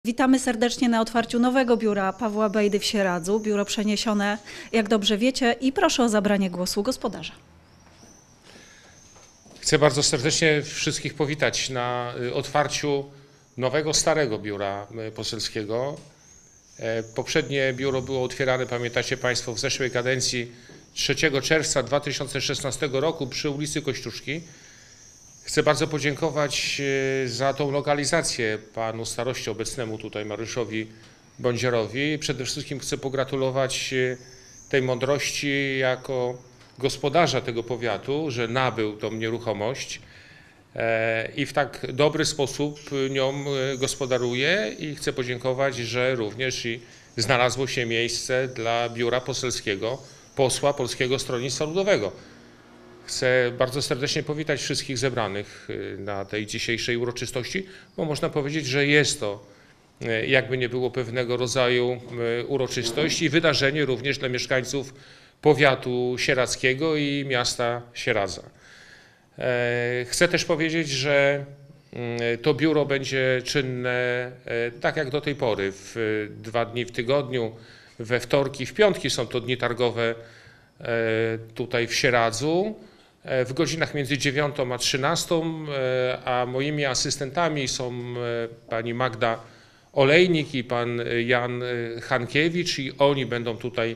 Witamy serdecznie na otwarciu nowego biura Pawła Bejdy w Sieradzu. Biuro przeniesione, jak dobrze wiecie, i proszę o zabranie głosu gospodarza. Chcę bardzo serdecznie wszystkich powitać na otwarciu nowego, starego biura poselskiego. Poprzednie biuro było otwierane, pamiętacie Państwo, w zeszłej kadencji 3 czerwca 2016 roku przy ulicy Kościuszki. Chcę bardzo podziękować za tą lokalizację panu staroście obecnemu tutaj, Mariuszowi Bądzierowi. Przede wszystkim chcę pogratulować tej mądrości jako gospodarza tego powiatu, że nabył tą nieruchomość i w tak dobry sposób nią gospodaruje, i chcę podziękować, że również i znalazło się miejsce dla biura poselskiego posła Polskiego Stronnictwa Ludowego. Chcę bardzo serdecznie powitać wszystkich zebranych na tej dzisiejszej uroczystości, bo można powiedzieć, że jest to, jakby nie było, pewnego rodzaju uroczystość i wydarzenie również dla mieszkańców powiatu sieradzkiego i miasta Sieradza. Chcę też powiedzieć, że to biuro będzie czynne tak jak do tej pory, w 2 dni w tygodniu, we wtorki, w piątki są to dni targowe tutaj w Sieradzu, w godzinach między 9 a 13, a moimi asystentami są pani Magda Olejnik i pan Jan Hankiewicz, i oni będą tutaj,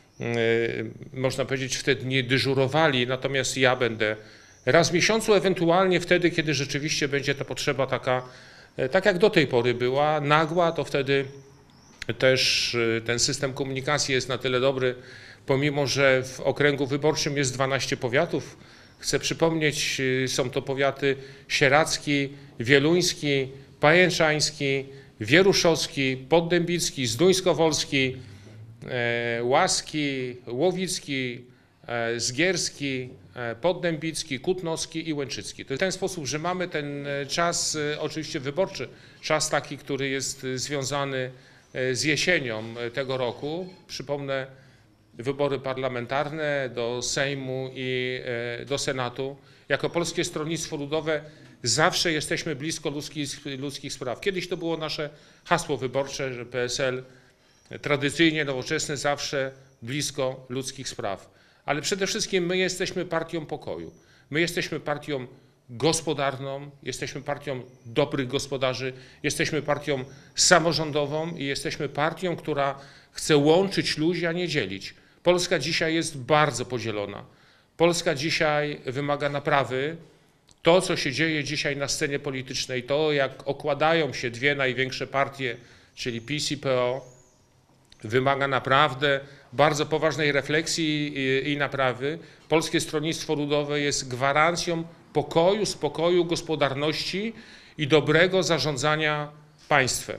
można powiedzieć, w te dni dyżurowali, natomiast ja będę raz w miesiącu, ewentualnie wtedy, kiedy rzeczywiście będzie ta potrzeba taka, tak jak do tej pory była, nagła, to wtedy też ten system komunikacji jest na tyle dobry, pomimo że w okręgu wyborczym jest 12 powiatów. Chcę przypomnieć, są to powiaty sieradzki, wieluński, pajęczański, wieruszowski, poddębicki, zduńskowolski, łaski, łowicki, zgierski, poddębicki, kutnowski i łęczycki. To w ten sposób, że mamy ten czas oczywiście wyborczy, czas taki, który jest związany z jesienią tego roku. Przypomnę, wybory parlamentarne do Sejmu i do Senatu. Jako Polskie Stronnictwo Ludowe zawsze jesteśmy blisko ludzkich spraw. Kiedyś to było nasze hasło wyborcze, że PSL tradycyjnie, nowoczesny, zawsze blisko ludzkich spraw. Ale przede wszystkim my jesteśmy partią pokoju. My jesteśmy partią gospodarną, jesteśmy partią dobrych gospodarzy, jesteśmy partią samorządową i jesteśmy partią, która chce łączyć ludzi, a nie dzielić. Polska dzisiaj jest bardzo podzielona. Polska dzisiaj wymaga naprawy. To, co się dzieje dzisiaj na scenie politycznej, to jak okładają się dwie największe partie, czyli PiS i PO, wymaga naprawdę bardzo poważnej refleksji i naprawy. Polskie Stronnictwo Ludowe jest gwarancją pokoju, spokoju, gospodarności i dobrego zarządzania państwem.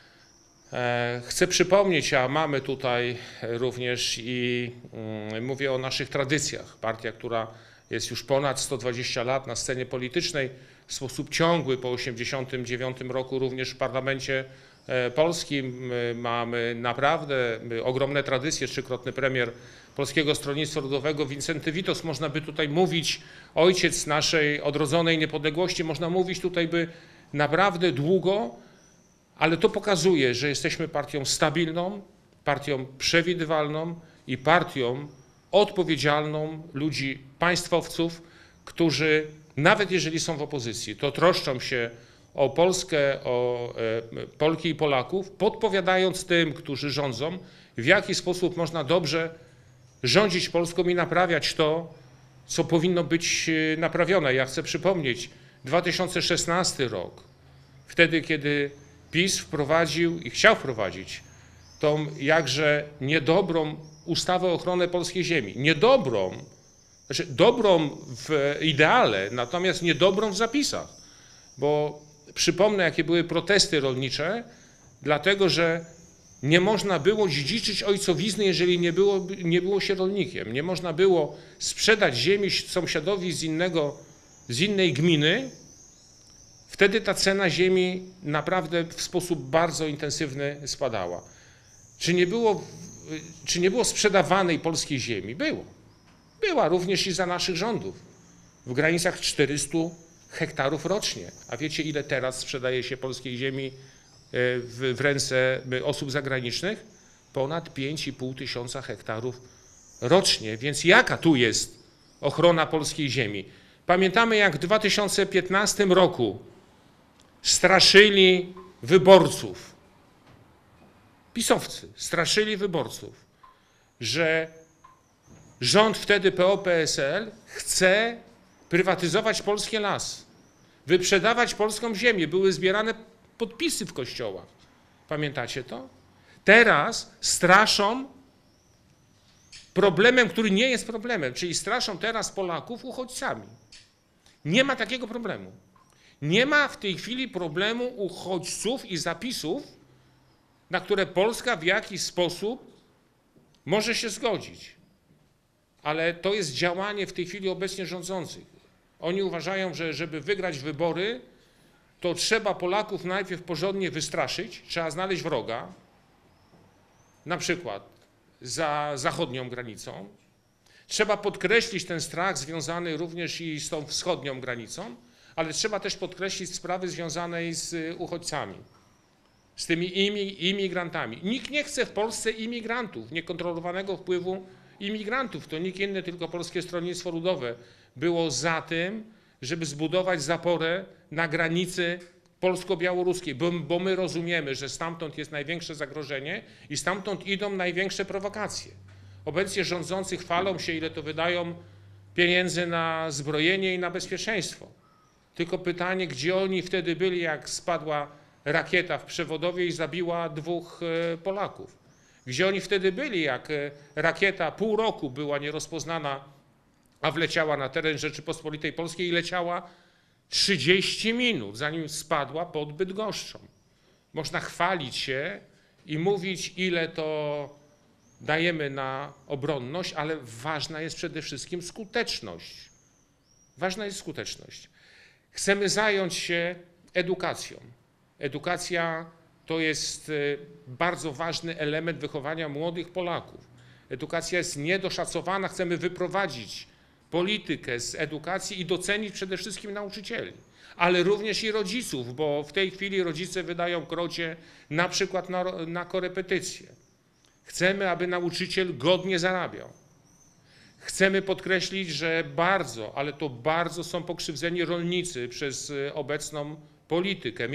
Chcę przypomnieć, a mamy tutaj również i mówię o naszych tradycjach. Partia, która jest już ponad 120 lat na scenie politycznej, w sposób ciągły po 1989 roku również w parlamencie polskim. Mamy naprawdę ogromne tradycje. 3-krotny premier Polskiego Stronnictwa Ludowego Wincenty Witos, można by tutaj mówić, ojciec naszej odrodzonej niepodległości, można mówić tutaj by naprawdę długo, ale to pokazuje, że jesteśmy partią stabilną, partią przewidywalną i partią odpowiedzialną ludzi, państwowców, którzy nawet jeżeli są w opozycji, to troszczą się o Polskę, o Polki i Polaków, podpowiadając tym, którzy rządzą, w jaki sposób można dobrze rządzić Polską i naprawiać to, co powinno być naprawione. Ja chcę przypomnieć 2016 rok, wtedy kiedy PiS wprowadził i chciał wprowadzić tą jakże niedobrą ustawę o ochronę polskiej ziemi. Niedobrą, znaczy dobrą w ideale, natomiast niedobrą w zapisach. Bo przypomnę, jakie były protesty rolnicze, dlatego że nie można było dziedziczyć ojcowizny, jeżeli nie było się rolnikiem. Nie można było sprzedać ziemi sąsiadowi z innej gminy. Wtedy ta cena ziemi naprawdę w sposób bardzo intensywny spadała. Czy nie było sprzedawanej polskiej ziemi? Było. Była również i za naszych rządów. W granicach 400 hektarów rocznie. A wiecie, ile teraz sprzedaje się polskiej ziemi w ręce osób zagranicznych, ponad 5,5 tysiąca hektarów rocznie. Więc jaka tu jest ochrona polskiej ziemi? Pamiętamy, jak w 2015 roku straszyli wyborców, pisowcy straszyli wyborców, że rząd wtedy PO-PSL chce prywatyzować polskie lasy, wyprzedawać polską ziemię. Były zbierane podpisy w kościołach. Pamiętacie to? Teraz straszą problemem, który nie jest problemem, czyli straszą teraz Polaków uchodźcami. Nie ma takiego problemu. Nie ma w tej chwili problemu uchodźców i zapisów, na które Polska w jakiś sposób może się zgodzić. Ale to jest działanie w tej chwili obecnie rządzących. Oni uważają, że żeby wygrać wybory, to trzeba Polaków najpierw porządnie wystraszyć, trzeba znaleźć wroga, na przykład za zachodnią granicą. Trzeba podkreślić ten strach związany również i z tą wschodnią granicą, ale trzeba też podkreślić sprawy związane z uchodźcami, z tymi imigrantami. Nikt nie chce w Polsce imigrantów, niekontrolowanego wpływu imigrantów. To nikt inny, tylko Polskie Stronnictwo Ludowe było za tym, żeby zbudować zaporę na granicy polsko-białoruskiej, bo my rozumiemy, że stamtąd jest największe zagrożenie i stamtąd idą największe prowokacje. Obecnie rządzący chwalą się, ile to wydają pieniędzy na zbrojenie i na bezpieczeństwo. Tylko pytanie, gdzie oni wtedy byli, jak spadła rakieta w Przewodowie i zabiła 2 Polaków? Gdzie oni wtedy byli, jak rakieta pół roku była nierozpoznana, a wleciała na teren Rzeczypospolitej Polskiej i leciała 30 minut, zanim spadła pod Bydgoszczą. Można chwalić się i mówić, ile to dajemy na obronność, ale ważna jest przede wszystkim skuteczność. Ważna jest skuteczność. Chcemy zająć się edukacją. Edukacja to jest bardzo ważny element wychowania młodych Polaków. Edukacja jest niedoszacowana, chcemy wyprowadzić politykę z edukacji i docenić przede wszystkim nauczycieli, ale również i rodziców, bo w tej chwili rodzice wydają krocie na przykład na korepetycje. Chcemy, aby nauczyciel godnie zarabiał. Chcemy podkreślić, że bardzo, ale to bardzo są pokrzywdzeni rolnicy przez obecną politykę,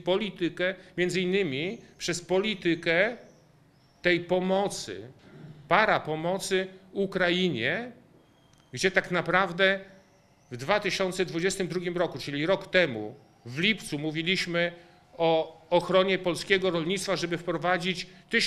między innymi przez politykę tej pomocy, parapomocy Ukrainie, gdzie tak naprawdę w 2022 roku, czyli rok temu, w lipcu mówiliśmy o ochronie polskiego rolnictwa, żeby wprowadzić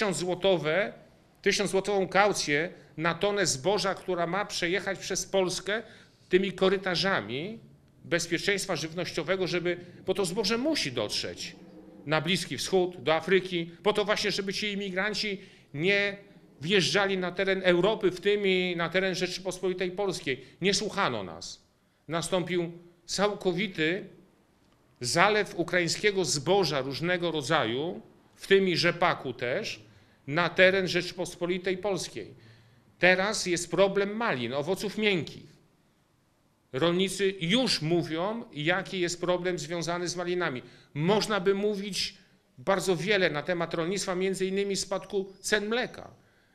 1000-złotową kaucję na tonę zboża, która ma przejechać przez Polskę tymi korytarzami bezpieczeństwa żywnościowego, bo to zboże musi dotrzeć na Bliski Wschód, do Afryki, po to właśnie, żeby ci imigranci nie wjeżdżali na teren Europy, w tym i na teren Rzeczypospolitej Polskiej. Nie słuchano nas. Nastąpił całkowity zalew ukraińskiego zboża różnego rodzaju, w tym i rzepaku też, na teren Rzeczypospolitej Polskiej. Teraz jest problem malin, owoców miękkich. Rolnicy już mówią, jaki jest problem związany z malinami. Można by mówić bardzo wiele na temat rolnictwa, między innymi spadku cen mleka.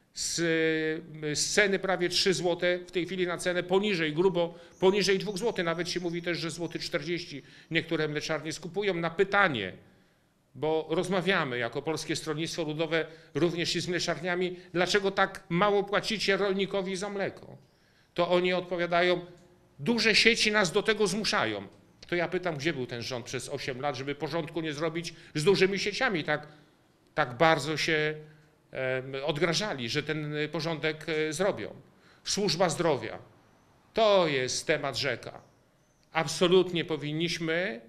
Z ceny prawie 3 zł w tej chwili na cenę grubo poniżej 2 zł. Nawet się mówi też, że złoty 40 niektóre mleczarnie skupują. Na pytanie, bo rozmawiamy jako Polskie Stronnictwo Ludowe również i z mleczarniami, dlaczego tak mało płacicie rolnikowi za mleko? To oni odpowiadają, duże sieci nas do tego zmuszają. To ja pytam, gdzie był ten rząd przez 8 lat, żeby porządku nie zrobić z dużymi sieciami? Tak bardzo się odgrażali, że ten porządek zrobią. Służba zdrowia. To jest temat rzeka. Absolutnie powinniśmy.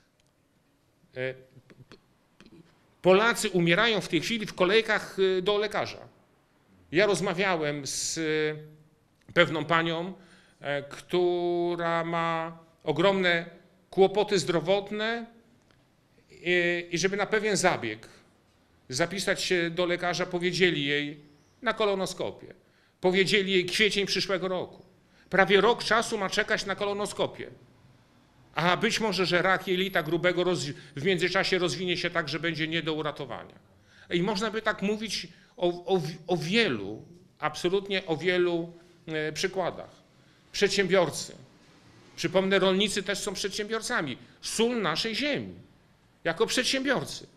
Polacy umierają w tej chwili w kolejkach do lekarza. Ja rozmawiałem z pewną panią, która ma ogromne kłopoty zdrowotne i żeby na pewien zabieg zapisać się do lekarza, powiedzieli jej na kolonoskopię. Powiedzieli jej kwiecień przyszłego roku. Prawie rok czasu ma czekać na kolonoskopię. A być może, że rak jelita grubego w międzyczasie rozwinie się tak, że będzie nie do uratowania. I można by tak mówić o wielu, absolutnie o wielu przykładach. Przedsiębiorcy. Przypomnę, rolnicy też są przedsiębiorcami. Sól naszej ziemi. Jako przedsiębiorcy.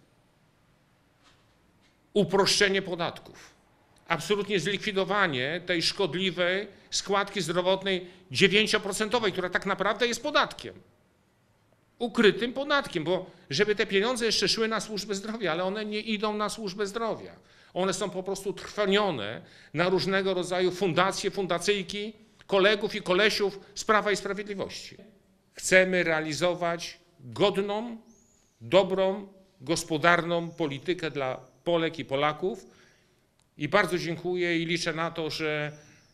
Uproszczenie podatków. Absolutnie zlikwidowanie tej szkodliwej składki zdrowotnej 9%, która tak naprawdę jest podatkiem. Ukrytym podatkiem, bo żeby te pieniądze jeszcze szły na służbę zdrowia, ale one nie idą na służbę zdrowia. One są po prostu trwonione na różnego rodzaju fundacje, fundacyjki, kolegów i kolesiów z Prawa i Sprawiedliwości. Chcemy realizować godną, dobrą, gospodarną politykę dla Polek i Polaków i bardzo dziękuję i liczę na to, że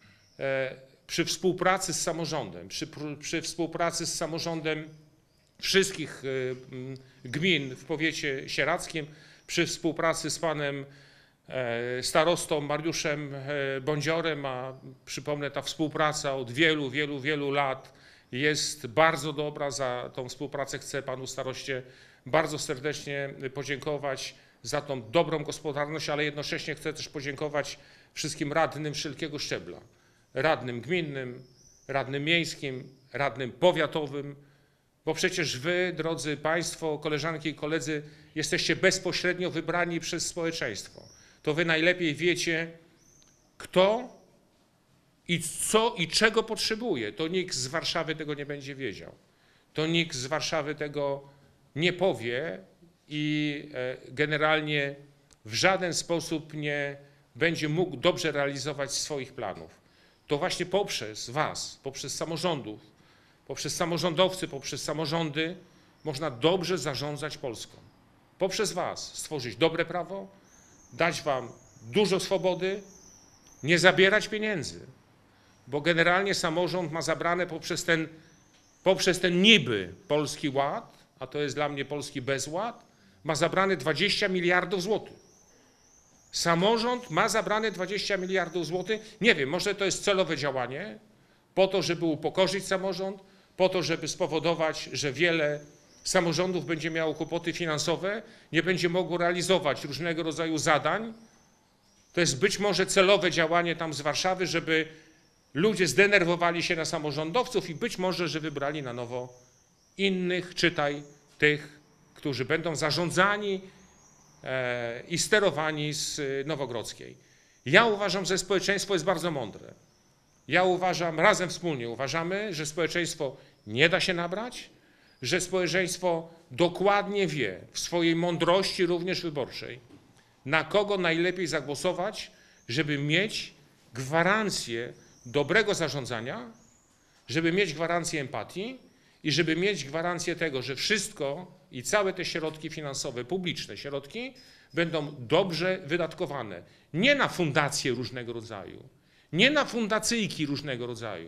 przy współpracy z samorządem, przy współpracy z samorządem wszystkich gmin w powiecie sieradzkim, przy współpracy z panem starostą Mariuszem Bądziorem, a przypomnę, ta współpraca od wielu lat jest bardzo dobra. Za tą współpracę chcę panu staroście bardzo serdecznie podziękować za tą dobrą gospodarność, ale jednocześnie chcę też podziękować wszystkim radnym wszelkiego szczebla. Radnym gminnym, radnym miejskim, radnym powiatowym, bo przecież wy, drodzy państwo, koleżanki i koledzy, jesteście bezpośrednio wybrani przez społeczeństwo. To wy najlepiej wiecie, kto i co i czego potrzebuje. To nikt z Warszawy tego nie będzie wiedział. To nikt z Warszawy tego nie powie i generalnie w żaden sposób nie będzie mógł dobrze realizować swoich planów. To właśnie poprzez was, poprzez samorządów, poprzez samorządowcy, poprzez samorządy można dobrze zarządzać Polską. Poprzez was stworzyć dobre prawo, dać wam dużo swobody, nie zabierać pieniędzy, bo generalnie samorząd ma zabrane poprzez ten niby Polski Ład, a to jest dla mnie polski bezład, ma zabrane 20 miliardów złotych. Samorząd ma zabrane 20 miliardów złotych. Nie wiem, może to jest celowe działanie, po to, żeby upokorzyć samorząd, po to, żeby spowodować, że wiele samorządów będzie miało kłopoty finansowe, nie będzie mogło realizować różnego rodzaju zadań. To jest być może celowe działanie tam z Warszawy, żeby ludzie zdenerwowali się na samorządowców i być może, że wybrali na nowo innych, czytaj tych, którzy będą zarządzani i sterowani z Nowogrodzkiej. Ja uważam, że społeczeństwo jest bardzo mądre. Ja uważam, razem wspólnie uważamy, że społeczeństwo nie da się nabrać, że społeczeństwo dokładnie wie w swojej mądrości również wyborczej, na kogo najlepiej zagłosować, żeby mieć gwarancję dobrego zarządzania, żeby mieć gwarancję empatii i żeby mieć gwarancję tego, że wszystko i całe te środki finansowe, publiczne środki będą dobrze wydatkowane. Nie na fundacje różnego rodzaju, nie na fundacyjki różnego rodzaju,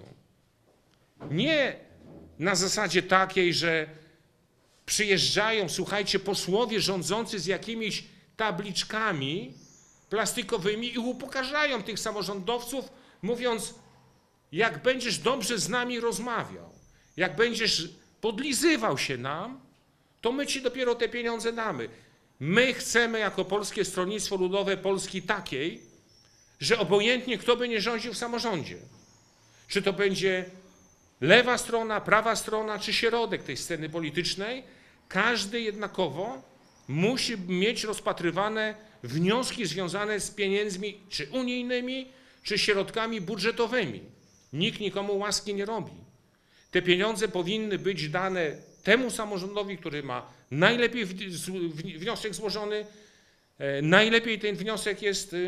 nie na zasadzie takiej, że przyjeżdżają, słuchajcie, posłowie rządzący z jakimiś tabliczkami plastikowymi i upokarzają tych samorządowców, mówiąc, jak będziesz dobrze z nami rozmawiał, jak będziesz podlizywał się nam, to my ci dopiero te pieniądze damy. My chcemy jako Polskie Stronnictwo Ludowe Polski takiej, że obojętnie kto by nie rządził w samorządzie, czy to będzie lewa strona, prawa strona, czy środek tej sceny politycznej, każdy jednakowo musi mieć rozpatrywane wnioski związane z pieniędzmi, czy unijnymi, czy środkami budżetowymi. Nikt nikomu łaski nie robi. Te pieniądze powinny być dane temu samorządowi, który ma najlepiej wniosek złożony, najlepiej ten wniosek jest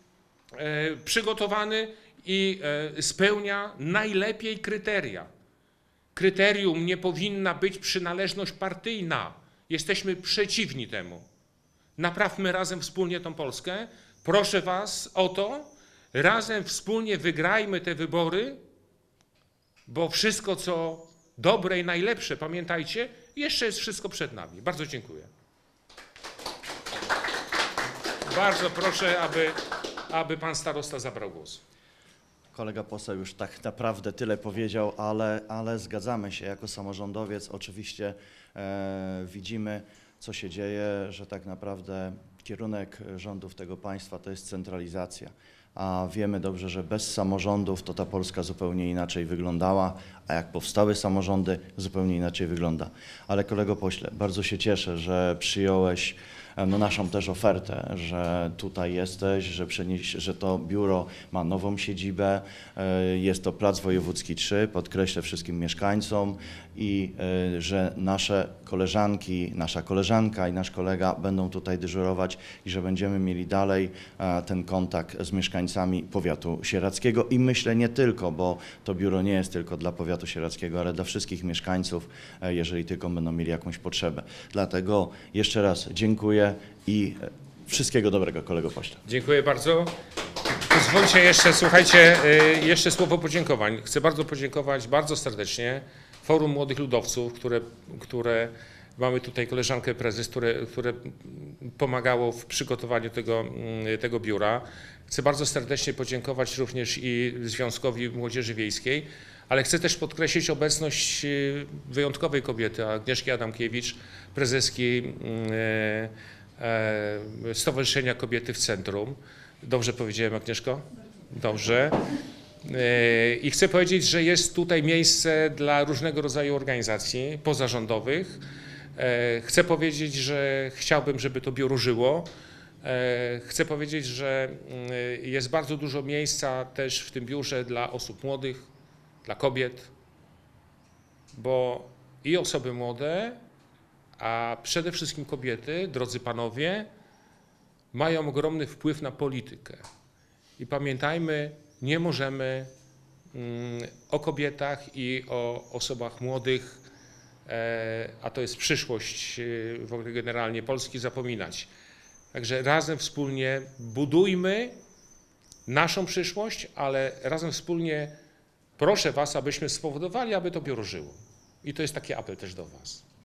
przygotowany i spełnia najlepiej kryteria. Kryterium nie powinna być przynależność partyjna. Jesteśmy przeciwni temu. Naprawmy razem wspólnie tą Polskę. Proszę was o to, razem wspólnie wygrajmy te wybory, bo wszystko, co dobre i najlepsze, pamiętajcie, jeszcze jest wszystko przed nami. Bardzo dziękuję. Bardzo proszę, aby pan starosta zabrał głos. Kolega poseł już tak naprawdę tyle powiedział, ale zgadzamy się. Jako samorządowiec oczywiście widzimy, co się dzieje, że tak naprawdę kierunek rządów tego państwa to jest centralizacja. A wiemy dobrze, że bez samorządów to ta Polska zupełnie inaczej wyglądała, a jak powstały samorządy, zupełnie inaczej wygląda. Ale kolego pośle, bardzo się cieszę, że przyjąłeś naszą też ofertę, że tutaj jesteś, że to biuro ma nową siedzibę, jest to Plac Wojewódzki 3, podkreślę wszystkim mieszkańcom i że nasze koleżanki, nasza koleżanka i nasz kolega będą tutaj dyżurować i że będziemy mieli dalej ten kontakt z mieszkańcami powiatu sieradzkiego i myślę nie tylko, bo to biuro nie jest tylko dla powiatu sieradzkiego, ale dla wszystkich mieszkańców, jeżeli tylko będą mieli jakąś potrzebę. Dlatego jeszcze raz dziękuję i wszystkiego dobrego, kolego pośle. Dziękuję bardzo. Pozwólcie jeszcze, słuchajcie, jeszcze słowo podziękowań. Chcę bardzo podziękować bardzo serdecznie Forum Młodych Ludowców, które mamy tutaj koleżankę prezes, które pomagało w przygotowaniu tego biura. Chcę bardzo serdecznie podziękować również i Związkowi Młodzieży Wiejskiej, ale chcę też podkreślić obecność wyjątkowej kobiety, Agnieszki Adamkiewicz, prezeski Stowarzyszenia Kobiety w Centrum. Dobrze powiedziałem, Agnieszko? Dobrze. I chcę powiedzieć, że jest tutaj miejsce dla różnego rodzaju organizacji pozarządowych. Chcę powiedzieć, że chciałbym, żeby to biuro żyło. Chcę powiedzieć, że jest bardzo dużo miejsca też w tym biurze dla osób młodych, dla kobiet, bo i osoby młode, a przede wszystkim kobiety, drodzy panowie, mają ogromny wpływ na politykę. I pamiętajmy, nie możemy o kobietach i o osobach młodych, a to jest przyszłość w ogóle generalnie Polski, zapominać. Także razem wspólnie budujmy naszą przyszłość, ale razem wspólnie proszę was, abyśmy spowodowali, aby to biuro żyło. I to jest taki apel też do was.